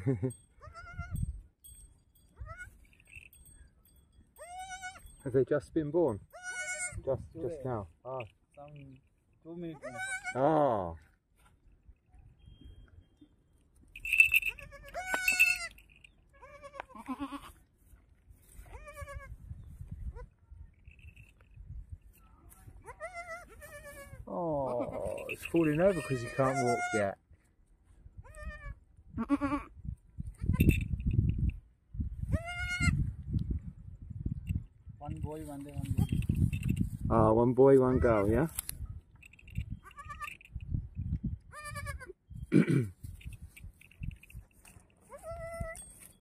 Have they just been born? Just now. Ah. Some 2 minutes. Ah. Oh, it's falling over because he can't walk yet. One boy, one girl. Ah, one boy, one girl, yeah?